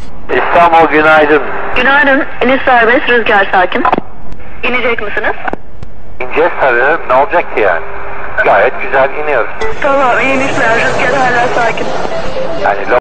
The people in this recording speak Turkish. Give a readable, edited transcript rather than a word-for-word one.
İstanbul günaydın. Günaydın. İniş serbest, rüzgar sakin. İnecek misiniz? İneceğiz tabii. Ne olacak ki yani? Gayet güzel iniyoruz. Tamam, iyi inişler. Rüzgar hala sakin. Yani